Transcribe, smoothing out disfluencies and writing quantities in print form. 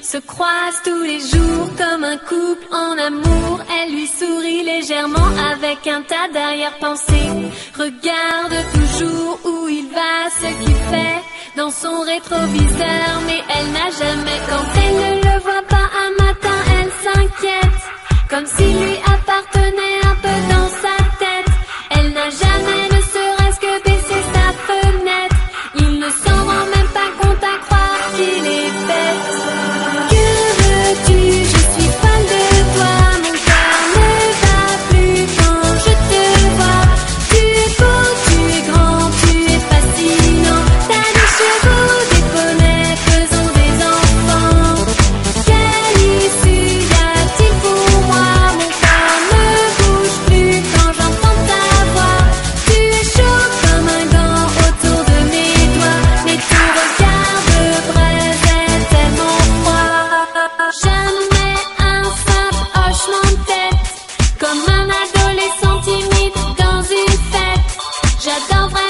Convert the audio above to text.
se croisent tous les jours comme un couple en amour. Elle lui sourit légèrement avec un tas d'arrière-pensées. Regarde toujours où il va, ce qu'il fait dans son rétroviseur. Mais elle n'a jamais, quand elle ne le voit pas un matin, elle s'inquiète, comme s'il lui appartenait un peu dans sa tête. Elle n'a jamais ne serait-ce que baissé sa fenêtre. Il ne s'en rend même pas compte à croire qu'il est bête. Que veux-tu? Je suis folle de toi. Mon cœur ne bat plus quand je te vois. Tu es beau, tu es grand, tu es fascinant. T'as des chevaux, des poneys, faisons des enfants. Quelle issue y a-t-il pour moi? Mon cœur ne bouge plus quand j'entends ta voix. Tu es chaud comme un gant autour de mes doigts, mais ton regard de braise est tellement froid. Jamais un simple hochement de tête, comme un adolescent timide dans une fête. J'adore vraiment